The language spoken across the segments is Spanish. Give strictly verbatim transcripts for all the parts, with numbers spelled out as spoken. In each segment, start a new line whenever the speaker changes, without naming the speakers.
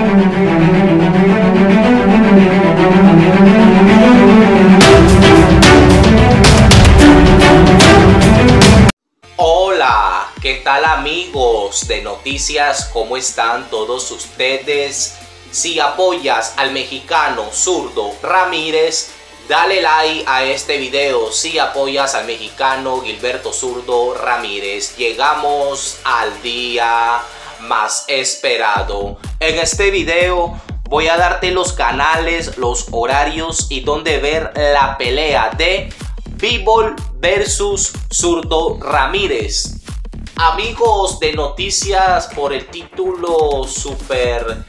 Hola, ¿qué tal amigos de noticias? ¿Cómo están todos ustedes? Si apoyas al mexicano zurdo Ramírez, dale like a este video. Si apoyas al mexicano Gilberto Zurdo Ramírez, llegamos al día más esperado. En este video voy a darte los canales, los horarios y dónde ver la pelea de Bivol versus Zurdo Ramírez. Amigos de noticias, por el título super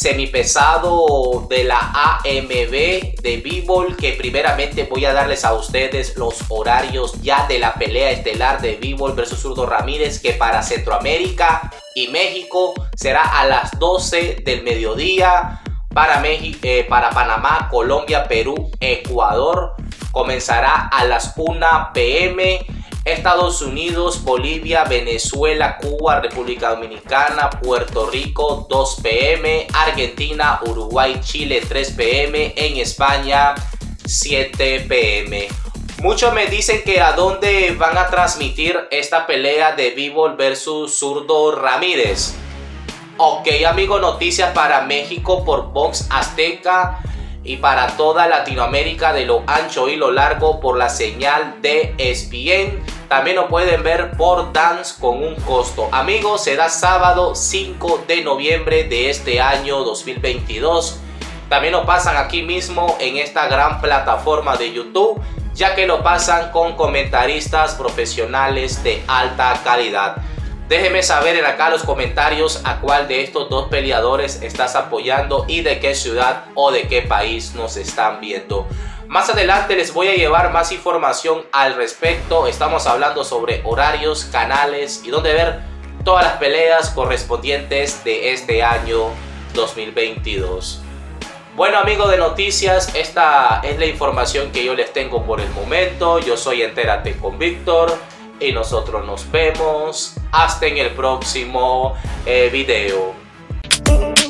semipesado de la A M B de Bivol, que primeramente voy a darles a ustedes los horarios ya de la pelea estelar de Bivol versus Zurdo Ramírez, que para Centroamérica y México será a las doce del mediodía. Para México, eh, para Panamá, Colombia, Perú, Ecuador comenzará a las una p m Estados Unidos, Bolivia, Venezuela, Cuba, República Dominicana, Puerto Rico, dos p m Argentina, Uruguay, Chile, tres p m En España, siete p m Muchos me dicen que a dónde van a transmitir esta pelea de Bivol versus Zurdo Ramírez. Ok, amigos, noticias para México por Fox Azteca y para toda Latinoamérica de lo ancho y lo largo por la señal de E S P N. También lo pueden ver por Dance con un costo. Amigos, será sábado cinco de noviembre de este año dos mil veintidós. También lo pasan aquí mismo en esta gran plataforma de YouTube, ya que lo pasan con comentaristas profesionales de alta calidad. Déjenme saber en acá los comentarios a cuál de estos dos peleadores estás apoyando y de qué ciudad o de qué país nos están viendo. Más adelante les voy a llevar más información al respecto. Estamos hablando sobre horarios, canales y dónde ver todas las peleas correspondientes de este año dos mil veintidós. Bueno, amigos de noticias, esta es la información que yo les tengo por el momento. Yo soy Entérate con Víctor y nosotros nos vemos hasta en el próximo eh, video.